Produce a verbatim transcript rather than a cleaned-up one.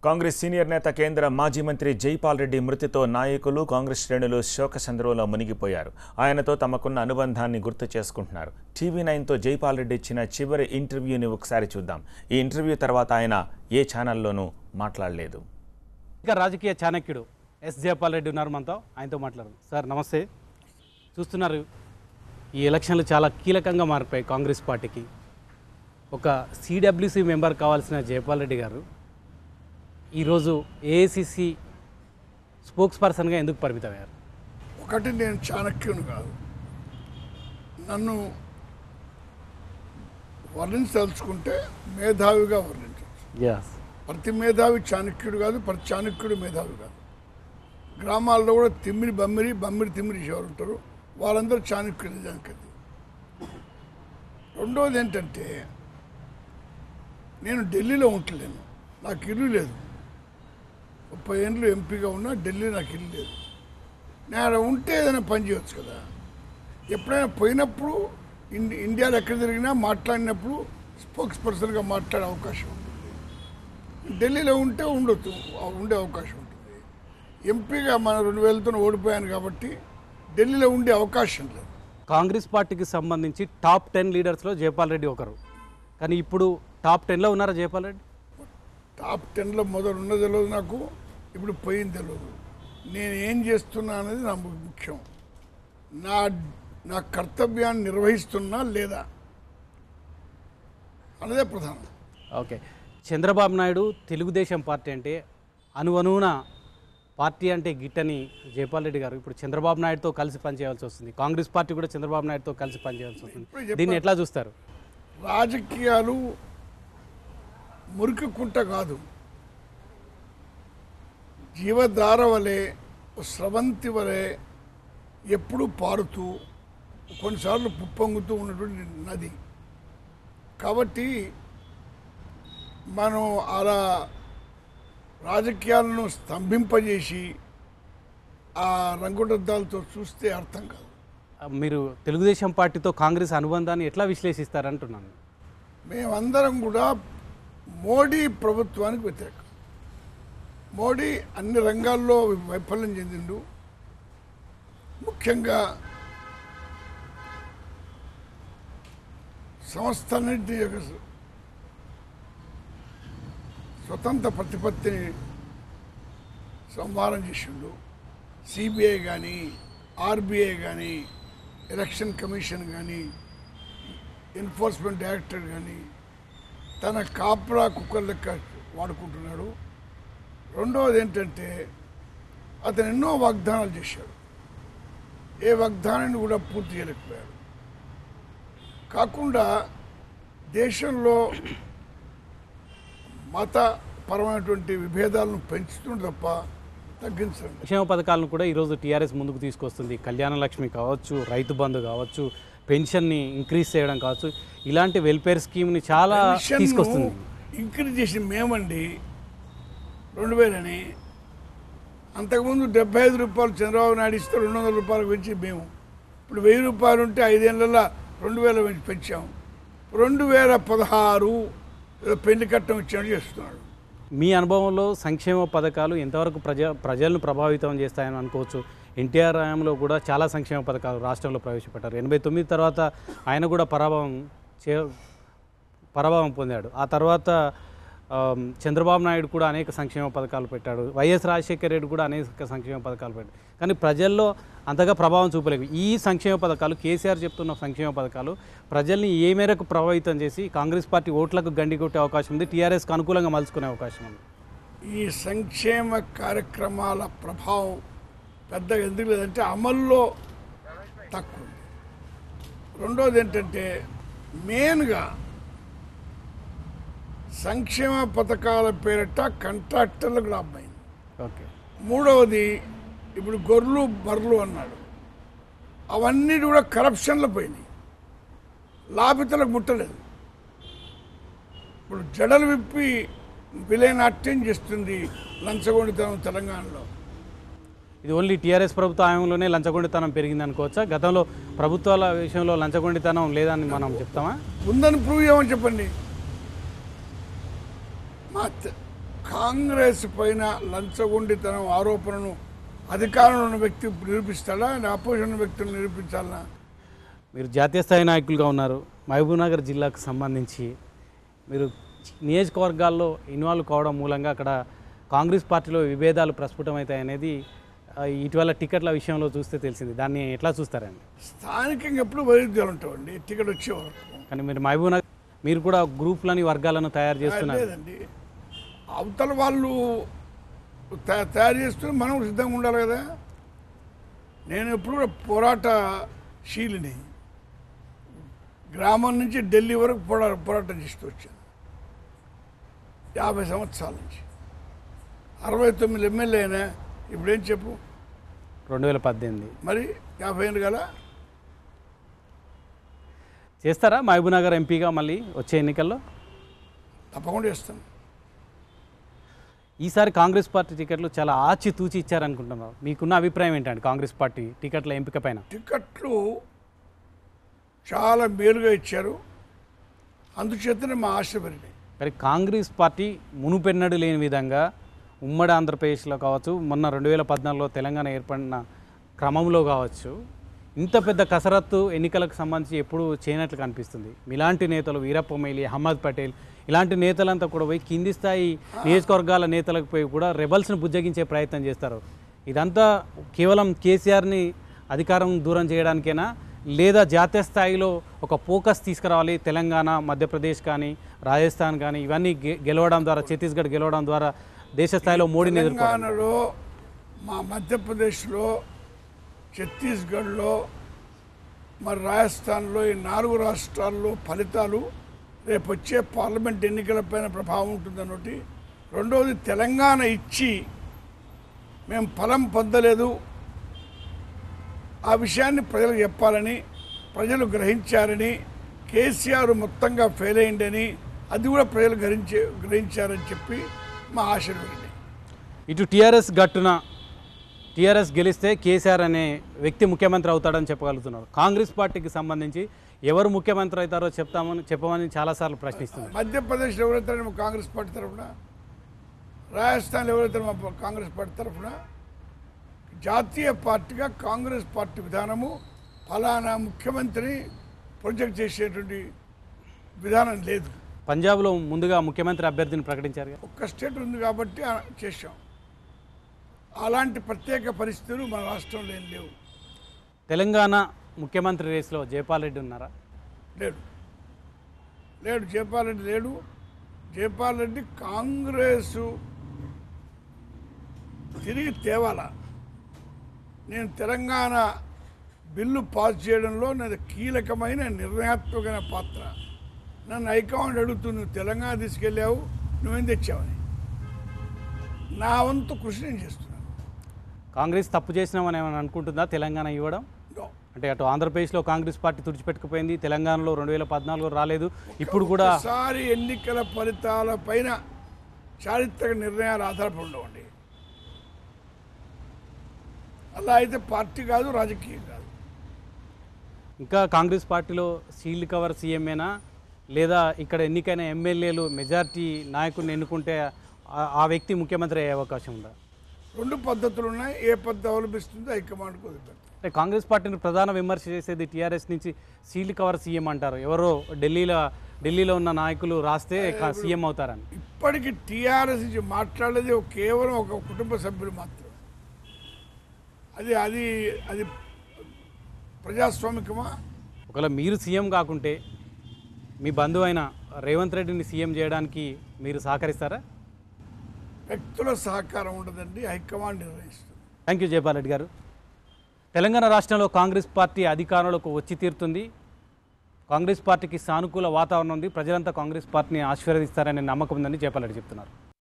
Congress senior నేత కేంద్ర మాజీ మంత్రి జైపాల్ రెడ్డి మృతితో నాయకులు కాంగ్రెస్ శ్రేణులు శోకసంద్రంలో మునిగిపోయారు. ఆయనతో తమకున్న అనుబంధాన్ని గుర్తు చేసుకుంటున్నారు. టీవీ నైన్తో జైపాల్ రెడ్డి ఇచ్చిన చివరి ఇంటర్వ్యూని ఒకసారి చూద్దాం. ఈ ఇంటర్వ్యూ తర్వాత ఆయన ఏ ఛానల్లోనూ మాట్లాడలేదు. ఇక రాజకీయ చాణక్యుడు ఎస్ జైపాల్ రెడ్డి ఉన్నారు మనతో, ఆయనతో మాట్లాడదాం. సార్ నమస్తే. చూస్తున్నారు, ఈ ఎలక్షన్లు చాలా కీలకంగా మారిపోయాయి కాంగ్రెస్ పార్టీకి. ఒక సిడబ్ల్యూసీ మెంబర్ కావాల్సిన జైపాల్ రెడ్డి గారు ఈరోజు ఏఐసిసి స్పోక్స్ పర్సన్గా ఎందుకు పరిమితమయ్యారు? ఒకటి, నేను చాణక్యుని కాదు. నన్ను వర్ణించదలుచుకుంటే మేధావిగా వర్ణించవచ్చు. ప్రతి మేధావి చాణక్యుడు కాదు, ప్రతి చాణక్యుడు మేధావి కాదు. గ్రామాల్లో కూడా తిమ్మిరి బమ్మిరి బమ్మిరి తిమ్మిరి ఎవరు ఉంటారు, వాళ్ళందరూ చాణక్యులు నిజానికి. రెండవది ఏంటంటే, నేను ఢిల్లీలో ఉంటలేను, నాకు ఇల్లు లేదు. ముప్పై ఏళ్ళు ఎంపీగా ఉన్నా ఢిల్లీ నాకు ఇల్లు లేదు. నేను ఉంటే ఏదైనా పని చేయవచ్చు కదా. ఎప్పుడైనా పోయినప్పుడు ఇండి ఇండియాలో ఎక్కడ జరిగినా మాట్లాడినప్పుడు స్పోక్స్ పర్సన్గా మాట్లాడే అవకాశం ఉంటుంది. ఢిల్లీలో ఉంటే ఉండొచ్చు, ఉండే అవకాశం ఉంటుంది. ఎంపీగా మన రెండు వేలతో ఓడిపోయాను కాబట్టి ఢిల్లీలో ఉండే అవకాశం లేదు. కాంగ్రెస్ పార్టీకి సంబంధించి టాప్ టెన్ లీడర్స్లో జైపాల్ రెడ్డి ఒకరు. కానీ ఇప్పుడు టాప్ టెన్లో ఉన్నారా జైపాల్ రెడ్డి? టాప్ టెన్లో మొదలు ఉన్నది తెలియదు నాకు, ఇప్పుడు పోయింది తెలియదు. నేను ఏం చేస్తున్నా అనేది నాకు ముఖ్యం. నా నా కర్తవ్యాన్ని నిర్వహిస్తున్నా లేదా అన్నదే ప్రధానం. ఓకే, చంద్రబాబు నాయుడు తెలుగుదేశం పార్టీ అంటే అనువనువున పార్టీ అంటే గిట్టని జైపాల్ రెడ్డి గారు ఇప్పుడు చంద్రబాబు నాయుడుతో కలిసి పనిచేయాల్సి వస్తుంది. కాంగ్రెస్ పార్టీ కూడా చంద్రబాబు నాయుడుతో కలిసి పనిచేయాల్సి వస్తుంది. దీన్ని ఎట్లా చూస్తారు? రాజకీయాలు మురికి కుంట కాదు, జీవధార వలె స్రవంతి వలె ఎప్పుడూ పారుతూ కొన్నిసార్లు పుప్పొంగుతూ ఉన్నటువంటి నది. కాబట్టి మనం అలా రాజకీయాలను స్తంభింపజేసి ఆ రంగుడద్దాలతో చూస్తే అర్థం కాదు. మీరు తెలుగుదేశం పార్టీతో కాంగ్రెస్ అనుబంధాన్ని ఎట్లా విశ్లేషిస్తారంటున్నాను? మేమందరం కూడా మోడీ ప్రభుత్వానికి వ్యతిరేకం. మోడీ అన్ని రంగాల్లో వైఫల్యం చెందిండు. ముఖ్యంగా సంస్థలన్నింటి యొక్క స్వతంత్ర ప్రతిపత్తిని సంహారం చేసిండు. సిబిఐ కానీ, ఆర్బీఐ కానీ, ఎలక్షన్ కమిషన్ కానీ, ఎన్ఫోర్స్మెంట్ డైరెక్టర్ కానీ తన కాపలా కుక్కర్ లెక్క వాడుకుంటున్నాడు. రెండవది ఏంటంటే, అతను ఎన్నో వాగ్దానాలు చేశాడు, ఏ వాగ్దానాన్ని కూడా పూర్తి చేయలేకపోయాడు. కాకుండా దేశంలో మతపరమైనటువంటి విభేదాలను పెంచుతుంది తప్ప తగ్గించండి. సంక్షేమ పథకాలను కూడా ఈరోజు టీఆర్ఎస్ ముందుకు తీసుకొస్తుంది. కళ్యాణ లక్ష్మి కావచ్చు, రైతు బంధు కావచ్చు, పెన్షన్ని ఇంక్రీజ్ చేయడం కావచ్చు, ఇలాంటి వెల్ఫేర్ స్కీమ్ని చాలా తీసుకొస్తుంది. ఇంక్రీజ్ చేసి మేమండి రెండు వేలని అంతకుముందు డెబ్బై ఐదు రూపాయలు చంద్రబాబు నాయుడు ఇస్తే రెండు వందల రూపాయలకు పెంచి మేము ఇప్పుడు వెయ్యి రూపాయలు ఉంటే ఐదేళ్లలో రెండు వేల పెంచాము. రెండు వేల పదహారు పెళ్లి కట్టం ఇచ్చాడు చేస్తున్నాడు. మీ అనుభవంలో సంక్షేమ పథకాలు ఎంతవరకు ప్రజ ప్రజలను ప్రభావితం చేస్తాయని అనుకోవచ్చు? ఎన్టీఆర్ హయాంలో కూడా చాలా సంక్షేమ పథకాలు రాష్ట్రంలో ప్రవేశపెట్టారు. ఎనభై తొమ్మిది తర్వాత ఆయన కూడా పరాభవం చే పరాభవం పొందాడు. ఆ తర్వాత చంద్రబాబు నాయుడు కూడా అనేక సంక్షేమ పథకాలు పెట్టాడు. వైఎస్ రాజశేఖర రెడ్డి కూడా అనేక సంక్షేమ పథకాలు పెట్టాడు. కానీ ప్రజల్లో అంతగా ప్రభావం చూపలేదు. ఈ సంక్షేమ పథకాలు, కేసీఆర్ చెప్తున్న సంక్షేమ పథకాలు ప్రజల్ని ఏ మేరకు ప్రభావితం చేసి కాంగ్రెస్ పార్టీ ఓట్లకు గండి కొట్టే అవకాశం ఉంది, టీఆర్ఎస్కి అనుకూలంగా మలుచుకునే అవకాశం ఉంది? ఈ సంక్షేమ కార్యక్రమాల ప్రభావం పెద్దగా ఎందుకు లేదంటే అమల్లో తక్కువ. రెండోది ఏంటంటే, మెయిన్గా సంక్షేమ పథకాల పేరిట కాంట్రాక్టర్లకు లాభం అయింది. ఓకే. మూడవది, ఇప్పుడు గొర్రెలు బర్రెలు అన్నాడు, అవన్నీ కూడా కరప్షన్లో పోయినాయి, లాభితులకు ముట్టలేదు. ఇప్పుడు జడలు విప్పి విలయనాట్యం చేస్తుంది లంచగొండితనం తెలంగాణలో. ఇది ఓన్లీ టీఆర్ఎస్ ప్రభుత్వ హయాంలోనే లంచగొండితనం పెరిగింది అనుకోవచ్చా? గతంలో ప్రభుత్వాల విషయంలో లంచగొండితనం లేదని మనం చెప్తామా? ఉందని ప్రూవ్ చేయమని చెప్పండి. మా కాంగ్రెస్ పైన లంచగొండితనం ఆరోపణను అధికారంలో ఉన్న వ్యక్తి నిరూపిస్తాడా, అపోజిషన్ ఉన్న వ్యక్తులు నిరూపించాలనా? మీరు జాతీయ స్థాయి నాయకులుగా ఉన్నారు. మహబూబ్నగర్ జిల్లాకు సంబంధించి మీరు నియోజకవర్గాల్లో ఇన్వాల్వ్ కావడం మూలంగా అక్కడ కాంగ్రెస్ పార్టీలో విభేదాలు ప్రస్ఫుటమవుతాయి అనేది ఆ, ఇటీవల టికెట్ల విషయంలో చూస్తే తెలిసింది. దాన్ని ఎట్లా చూస్తారండి? స్థానికంగా ఎప్పుడు వైరుధ్యాలు ఉంటామండి టికెట్ వచ్చే వరకు. కానీ మీరు మహబూబ్నగర్ మీరు కూడా గ్రూప్లని వర్గాలను తయారు చేస్తున్నారు. లేదండి, అవతల వాళ్ళు తయా- తయారు చేస్తూ మనం సిద్ధంగా ఉండాలి కదా. నేను ఎప్పుడు కూడా పోరాటశీలిని. గ్రామం నుంచి ఢిల్లీ వరకు పోరా పోరాటం చేస్తూ వచ్చాను యాభై సంవత్సరాల నుంచి. అరవై తొమ్మిది ఎమ్మెల్యే అయినా ఇప్పుడేం చెప్పు, రెండు వేల పద్దెనిమిది మరి యాభై ఏళ్ళు కదా. చేస్తారా మహబూబ్నగర్ ఎంపీగా మళ్ళీ వచ్చే ఎన్నికల్లో? తప్పకుండా చేస్తాను. ఈసారి కాంగ్రెస్ పార్టీ టికెట్లు చాలా ఆచితూచి ఇచ్చారనుకుంటున్నారు. మీకున్న అభిప్రాయం ఏంటండి కాంగ్రెస్ పార్టీ టికెట్ల ఎంపిక పైన? టికెట్లు చాలా మేలుగా ఇచ్చారు, అందుచేతనే మా ఆశ పెరిగినాయి. మరి కాంగ్రెస్ పార్టీ మునుపెన్నడు లేని విధంగా ఉమ్మడి ఆంధ్రప్రదేశ్లో కావచ్చు, మొన్న రెండు వేల పద్నాలుగులో తెలంగాణ ఏర్పడిన క్రమంలో కావచ్చు, ఇంత పెద్ద కసరత్తు ఎన్నికలకు సంబంధించి ఎప్పుడు చేయనట్లు కనిపిస్తుంది. ఇలాంటి నేతలు వీరప్ప మొయిలీ, అహ్మద్ పటేల్ ఇలాంటి నేతలంతా కూడా పోయి కింది స్థాయి నియోజకవర్గాల నేతలకు పోయి కూడా రెబల్స్ని బుజ్జగించే ప్రయత్నం చేస్తారు. ఇదంతా కేవలం కేసీఆర్ని అధికారం దూరం చేయడానికైనా, లేదా జాతీయ స్థాయిలో ఒక ఫోకస్ తీసుకురావాలి, తెలంగాణ, మధ్యప్రదేశ్ కానీ రాజస్థాన్ కానీ ఇవన్నీ గె గెలవడం ద్వారా, ఛత్తీస్గఢ్ గెలవడం ద్వారా దేశ స్థాయిలో మోడీని ఎదుర్కోవాలి. తెలంగాణలో, మా మధ్యప్రదేశ్లో, ఛత్తీస్గఢ్లో, మరి రాజస్థాన్లో, ఈ నాలుగు రాష్ట్రాల్లో ఫలితాలు రేపు వచ్చే పార్లమెంట్ ఎన్నికలపైన ప్రభావం ఉంటుందన్నోటి. రెండవది, తెలంగాణ ఇచ్చి మేము ఫలం పొందలేదు, ఆ విషయాన్ని ప్రజలకు చెప్పాలని, ప్రజలు గ్రహించారని, కేసీఆర్ మొత్తంగా ఫెయిల్ అయిందని అది కూడా ప్రజలు గ్రహించే గ్రహించారని చెప్పి మా ఆశీర్వాదండి. ఇటు టీఆర్ఎస్ గట్టున టీఆర్ఎస్ గెలిస్తే కేసీఆర్ అనే వ్యక్తి ముఖ్యమంత్రి అవుతాడని చెప్పగలుగుతున్నారు. కాంగ్రెస్ పార్టీకి సంబంధించి ఎవరు ముఖ్యమంత్రి అవుతారో చెప్తామని చెప్పమని చాలాసార్లు ప్రశ్నిస్తున్నారు. మధ్యప్రదేశ్లో ఎవరైతే మా కాంగ్రెస్ పార్టీ తరఫున, రాజస్థాన్లో ఎవరైతే మా కాంగ్రెస్ పార్టీ తరఫున, జాతీయ పార్టీగా కాంగ్రెస్ పార్టీ విధానము ఫలానా ముఖ్యమంత్రిని ప్రొజెక్ట్ చేసేటువంటి విధానం లేదు. పంజాబ్లో ముందుగా ముఖ్యమంత్రి అభ్యర్థిని ప్రకటించారు. ఒక్క స్టేట్ ఉంది కాబట్టి ఆ- చేశాం. అలాంటి ప్రత్యేక పరిస్థితులు మన రాష్ట్రంలో ఏం లేవు. తెలంగాణ ముఖ్యమంత్రి రేసులో జైపాల్ రెడ్డి ఉన్నారా? లేడు లేడు జైపాల్ రెడ్డి లేడు. జైపాల్ రెడ్డి కాంగ్రెసు తిరిగి తేవాల. నేను తెలంగాణ బిల్లు పాస్ చేయడంలో నాది కీలకమైన నిర్ణయాత్మకమైన పాత్ర. నన్ను హైకమాండ్ అడుగుతూ, నువ్వు తెలంగాణ తీసుకెళ్ళావు, నువ్వేం తెచ్చావని. నా వంతు కృషి నేను చేస్తున్నాను. కాంగ్రెస్ తప్పు చేసినామని ఏమైనా అనుకుంటుందా తెలంగాణ ఇవ్వడం? No. అంటే అటు ఆంధ్రప్రదేశ్లో కాంగ్రెస్ పార్టీ తుడిచిపెట్టుకుపోయింది, తెలంగాణలో రెండు వేల పద్నాలుగులో రాలేదు, ఇప్పుడు కూడా ఒకసారి ఎన్నికల ఫలితాల పైన చారిత్రక నిర్ణయాలు ఆధారపడి ఉండవండి. అలా అయితే పార్టీ కాదు, రాజకీయం కాదు. ఇంకా కాంగ్రెస్ పార్టీలో సీల్డ్ కవర్ సీఎంఏనా, లేదా ఇక్కడ ఎన్నికైన ఎమ్మెల్యేలు మెజార్టీ నాయకుడిని ఎన్నుకుంటే ఆ- ఆ వ్యక్తి ముఖ్యమంత్రి అయ్యే అవకాశం ఉందా? రెండు పద్ధతులు ఉన్నాయి. ఏ పద్ధతి అవలంబిస్తుందో హైకమాండ్కి వదిలిపెడతాం. అంటే కాంగ్రెస్ పార్టీని ప్రధాన విమర్శ చేసేది టీఆర్ఎస్ నుంచి సీల్డ్ కవర్ సీఎం అంటారు. ఎవరో ఢిల్లీలో ఢిల్లీలో ఉన్న నాయకులు రాస్తే కా- సీఎం అవుతారని. ఇప్పటికి టీఆర్ఎస్ నుంచి మాట్లాడేది ఒక- కేవలం ఒక కుటుంబ సభ్యులు మాత్రమే. అది అది అది ప్రజాస్వామికమా? ఒకవేళ మీరు సీఎం కాకుంటే మీ బంధువు అయిన రేవంత్ రెడ్డిని సీఎం చేయడానికి మీరు సహకరిస్తారా? వ్యక్తుల సహకారం ఉండదండి, హైకమాండ్ నిర్ణయిస్తుంది. థ్యాంక్ యూ జైపాల్ రెడ్డి గారు. తెలంగాణ రాష్ట్రంలో కాంగ్రెస్ పార్టీ అధికారంలోకి వచ్చి తీరుతుంది. కాంగ్రెస్ పార్టీకి సానుకూల వాతావరణం ఉంది. ప్రజలంతా కాంగ్రెస్ పార్టీని ఆశీర్వదిస్తారనే నమ్మకం ఉందని జైపాల్ రెడ్డి చెప్తున్నారు.